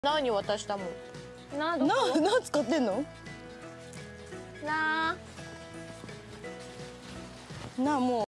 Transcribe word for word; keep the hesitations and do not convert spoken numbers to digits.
何渡したもん。な、どこ？ な、な使ってんの？ な。 な、もう。